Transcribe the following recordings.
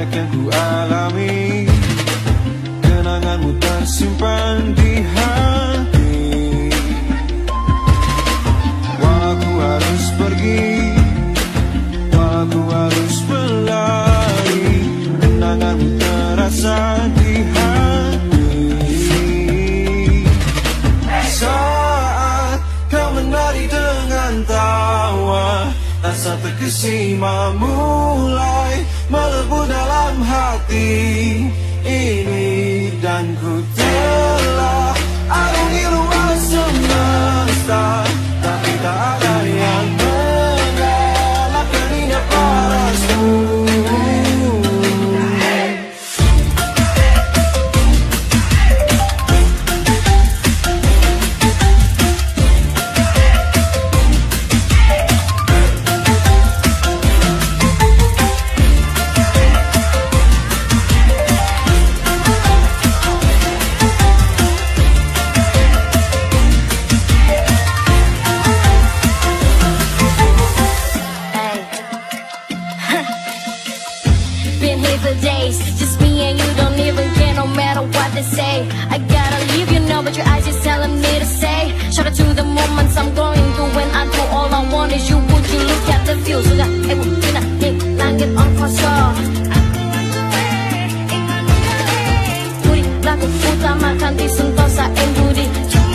banyak yang ku alami, kenanganmu tersimpan di hati. Walau ku harus pergi, walau ku harus berlari, kenanganmu terasa di hati. Saat kau menari dengan tawa, rasa terkesima mulai melebu dalam hati ini, dan ku telah arungi luas semesta, tapi tak ada yang mengalahkan indah parasmu. Been here for days, just me and you, don't even care no matter what they say. I gotta leave you now, but your eyes just telling me to stay. Shout out to the moments I'm going through when I do all I want is you. Would you look at the view? Sudah ning langit on kosong. Budi laku utamakan di sentosa yang budi.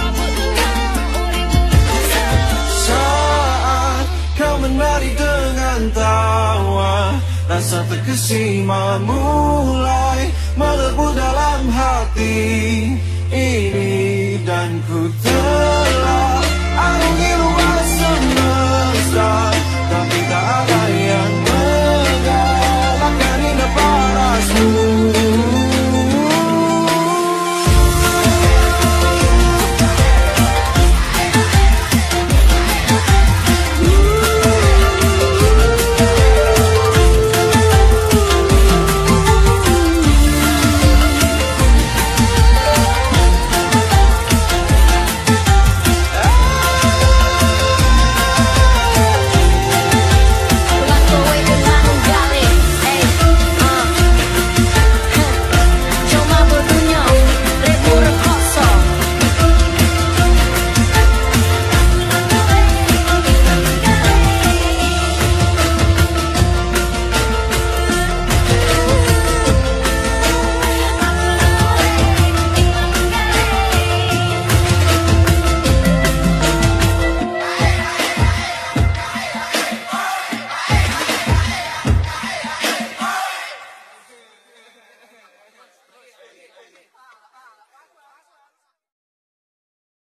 Saat kau menari dengan tawa, rasa terkesima mulai melebu dalam hati ini.